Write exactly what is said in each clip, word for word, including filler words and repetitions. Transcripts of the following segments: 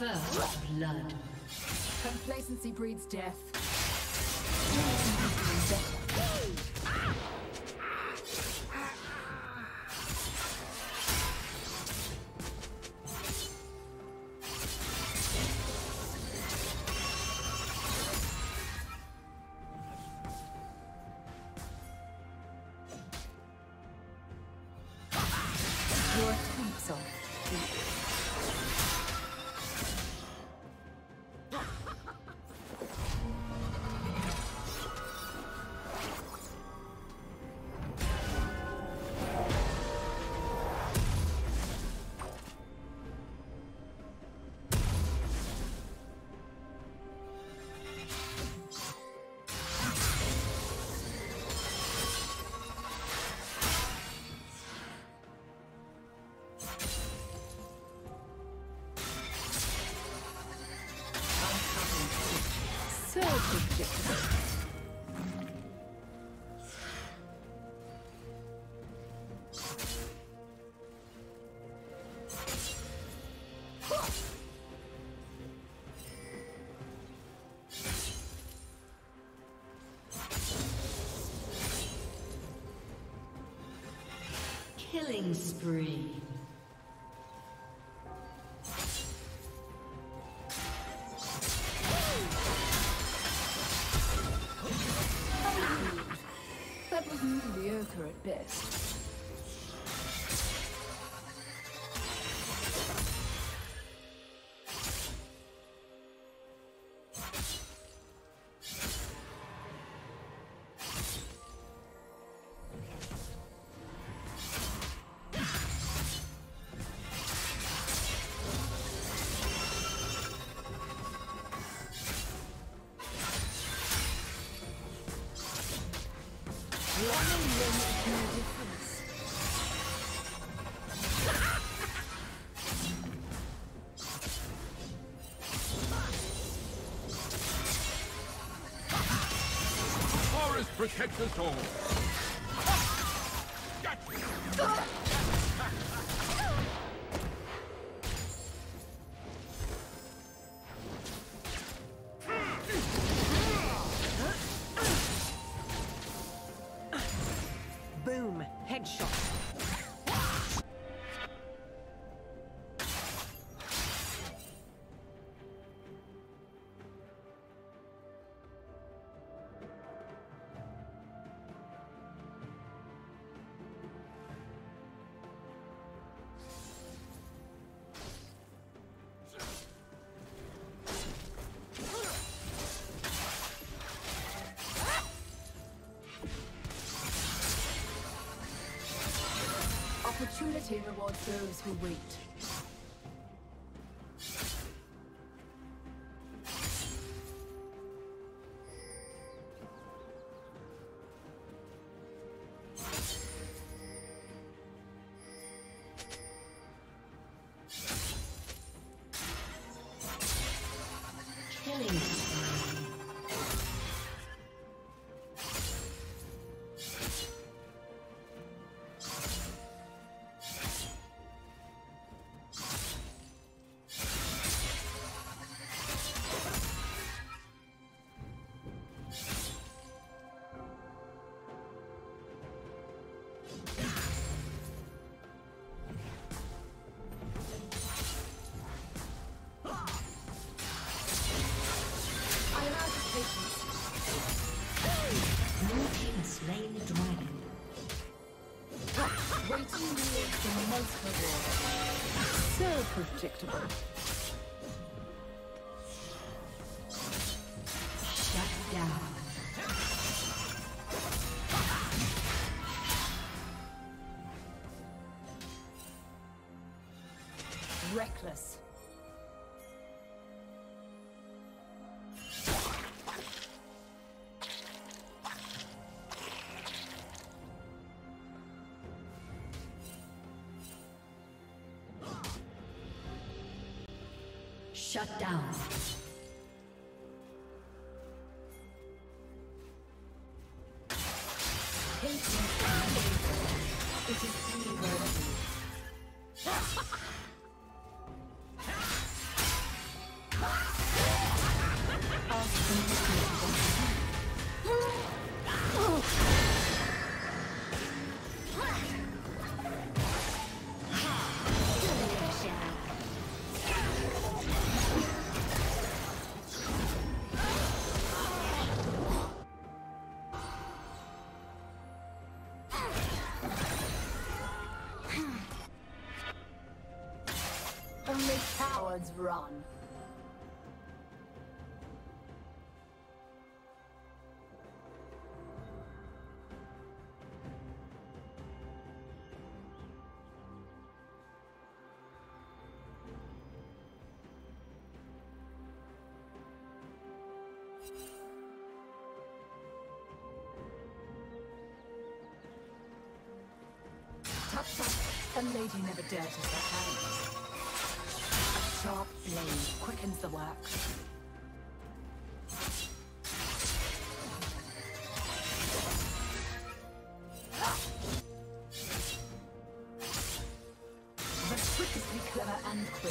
First blood. Complacency breeds death. Your attempts are weak. So predictable. Killing spree. That was mediocre at best. Protect us all. Boom! Headshot. Opportunity rewards those who wait. Killing slain the dragon. Waiting yields the most reward. So predictable. Shut down. Reckless. Shut down. It is evil. cowards run. Touch that, a lady never dared to set hands. A sharp blade quickens the work. Ridiculously clever and quick.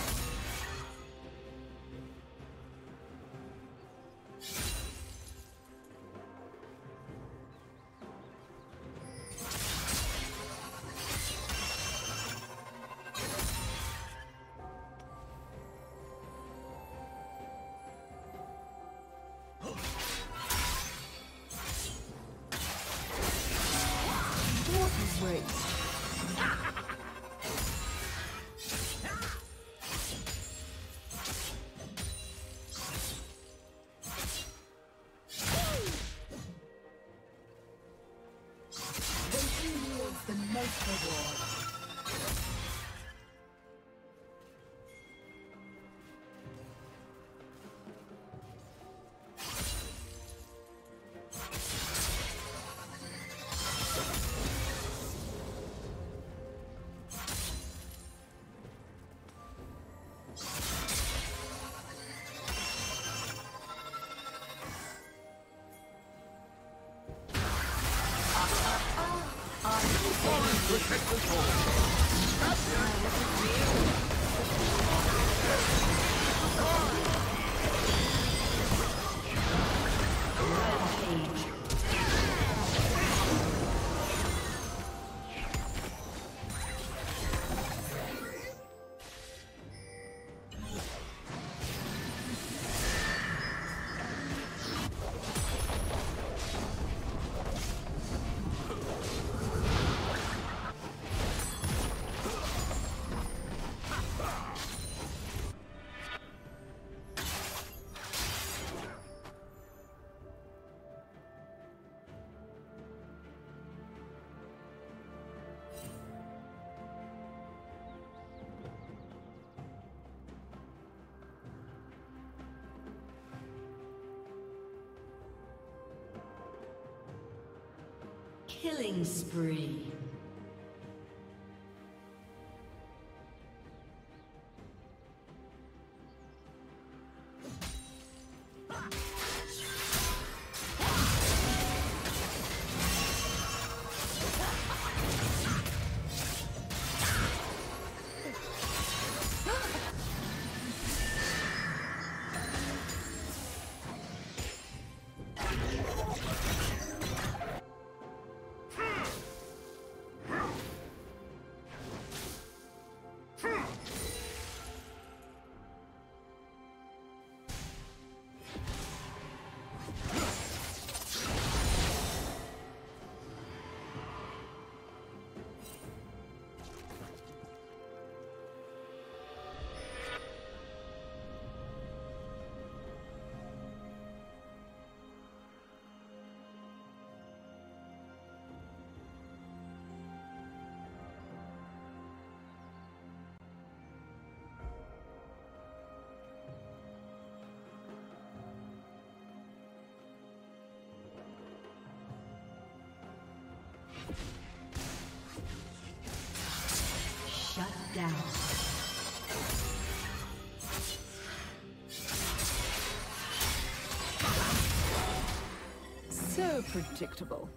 The most reward. Protect the home. Killing spree. Shut down. So predictable.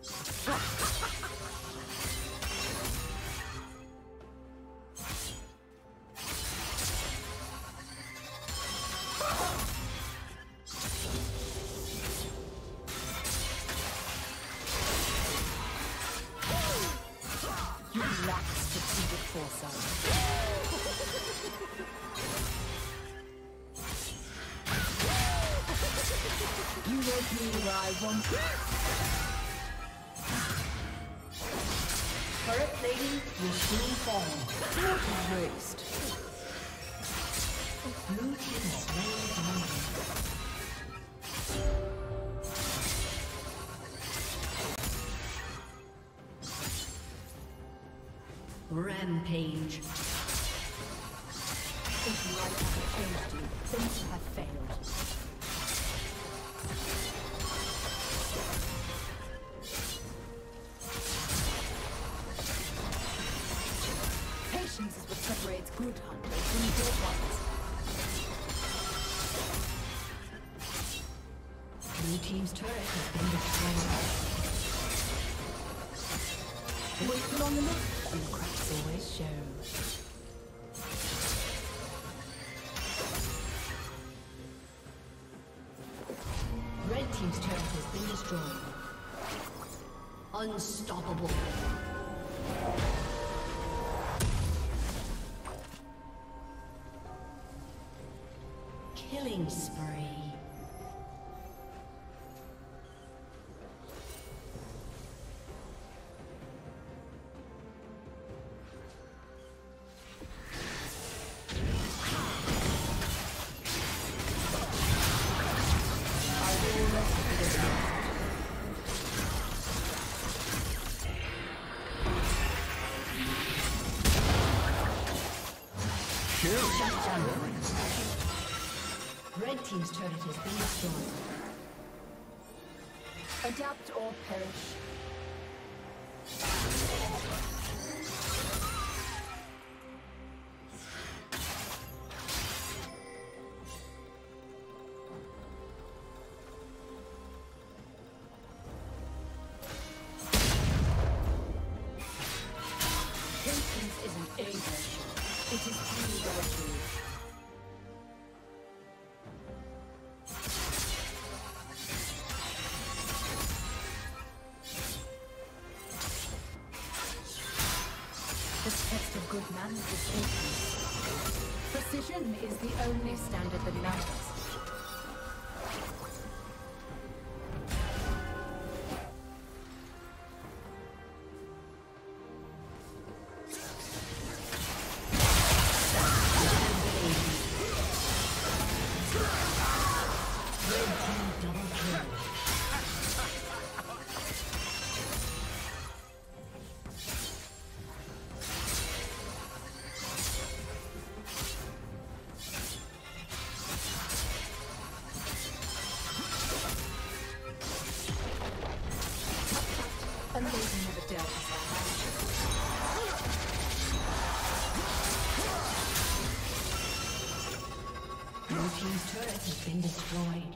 You lack strategic foresight. You won't be where I want you. Turret plating will soon fall. What a waste. Blue team slain dragon. Rampage. If life has changed you, then you have failed. Patience is what separates good hunters from good ones. Blue team's turret has been destroyed. Wait long enough, and cracks always show. Red team's turret has been destroyed. Unstoppable. Killing spree. Red team's turret has been destroyed. Adapt or perish. Patience isn't a virtue, it is true virtue. The test of good manners is patience. Precision is the only standard that matters. A lady never dealt with that. Blue team's turret has been destroyed.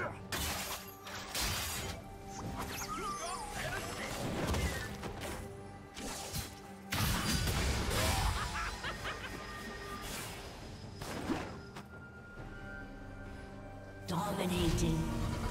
Dominating.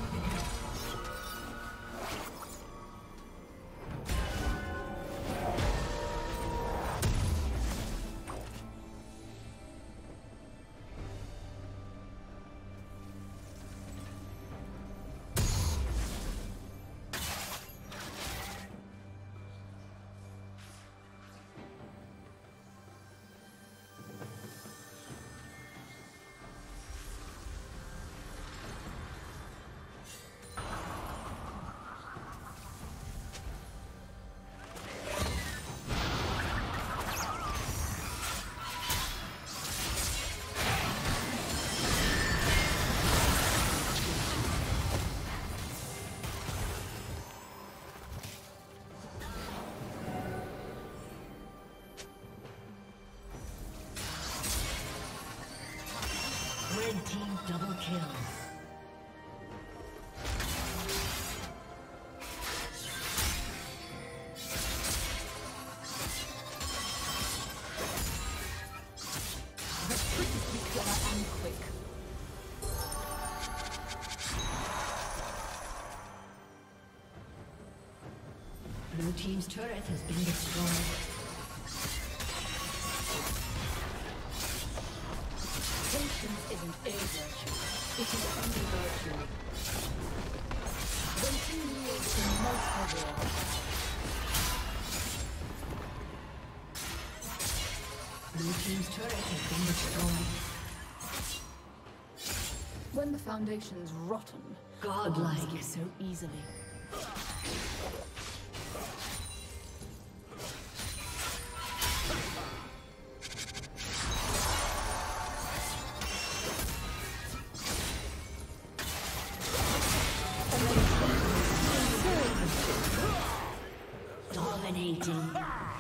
Red team double kill. The trick is to be clever and quick. Blue team's turret has been destroyed. Patience isn't a virtue, it is only virtue. Waiting yields the most reward. Blue team's turret has been destroyed. When the foundation's rotten, Godlike. like so easily. Dominating.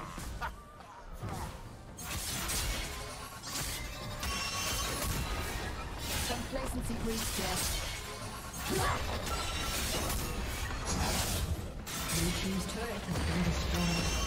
Complacency breeds death. Blue team's turret has been destroyed.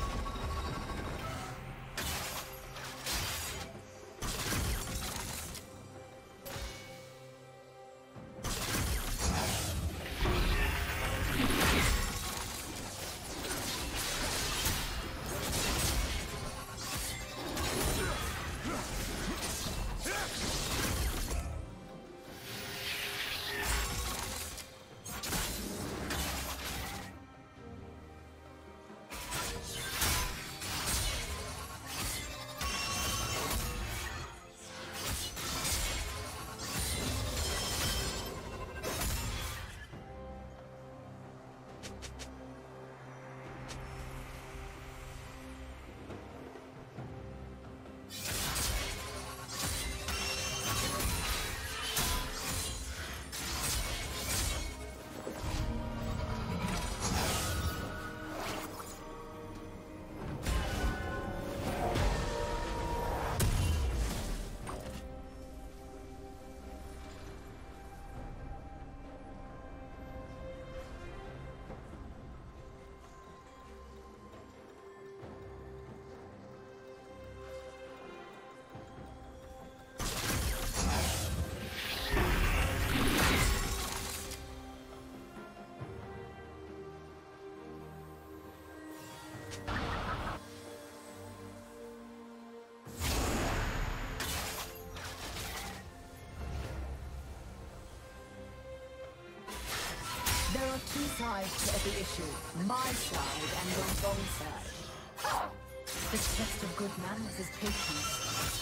There are two sides to every issue. My side and the wrong side. The test of good manners is patience.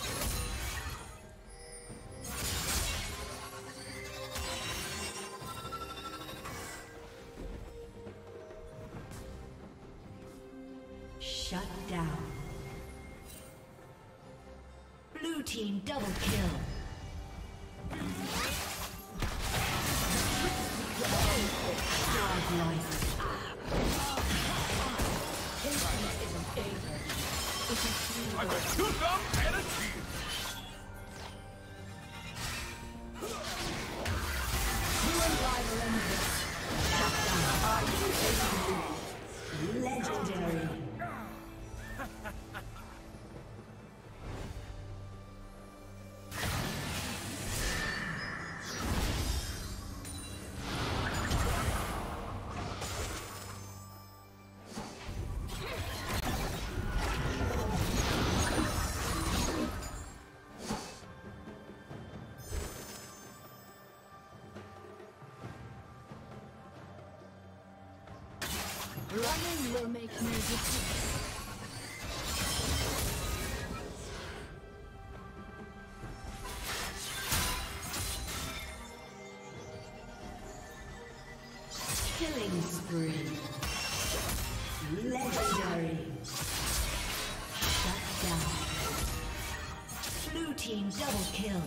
Shut down. Blue team double kill. Godlike. I've got two thumbs and a shield. Legendary. Running will make me difference. Killing spree. Legendary. Shut down. Blue team double kill.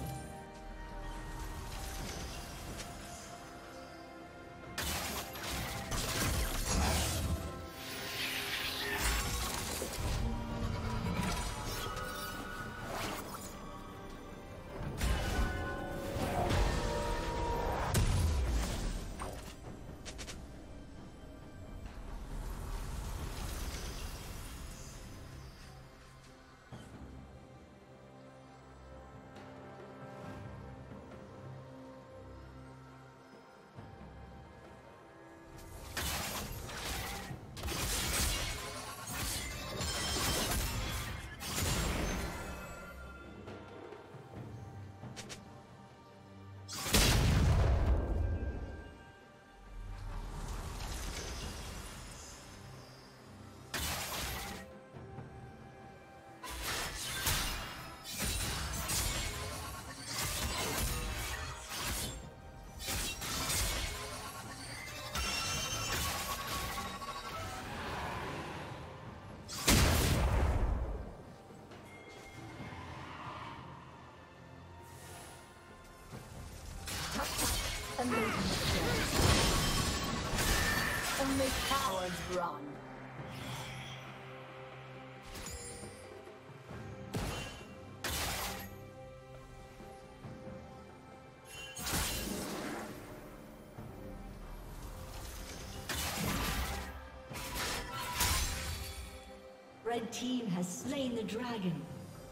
Only cowards run. Red team has slain the dragon.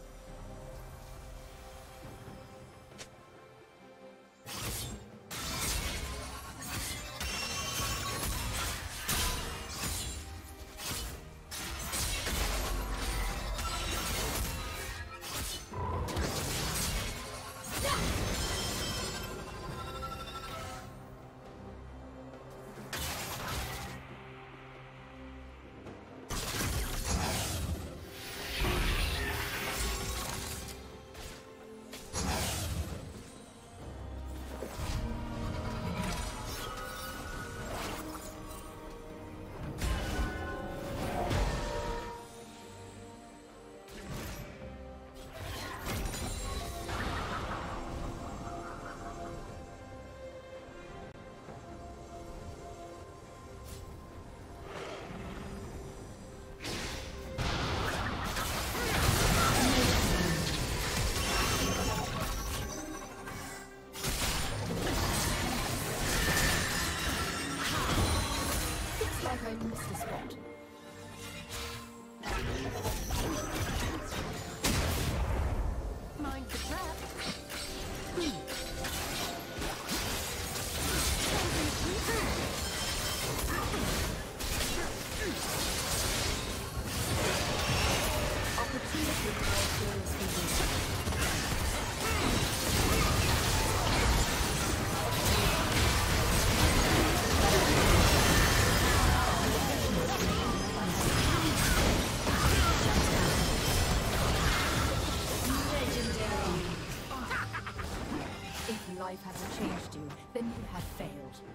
Life hasn't changed you, then you have failed.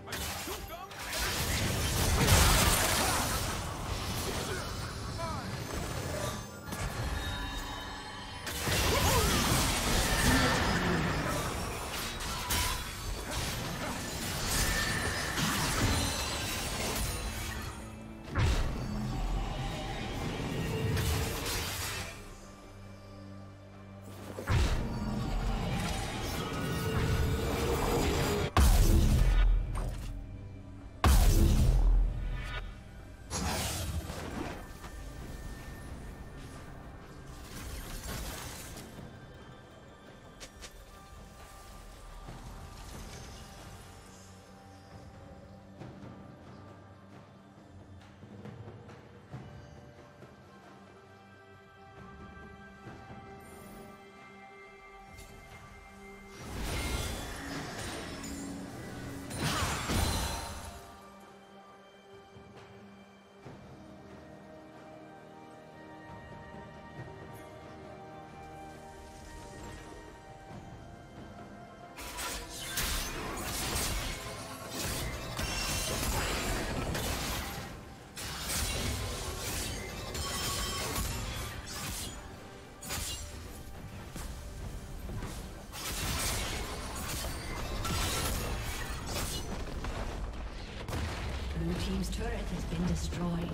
Blue team's turret has been destroyed.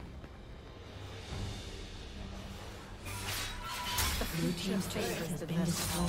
Blue team's turret has been destroyed.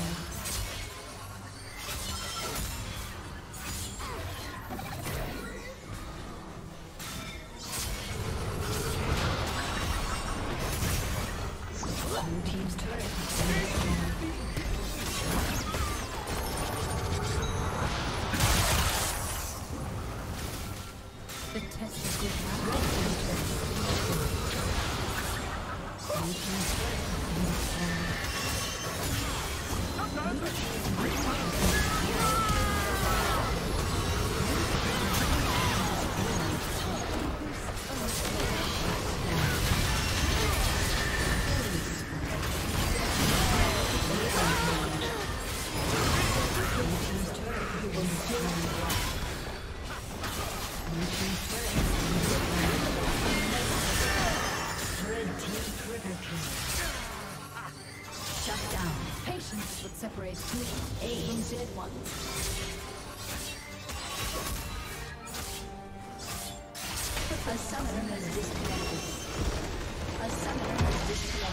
Separate two A from dead ones. A summoner has disconnected. A summoner has disconnected.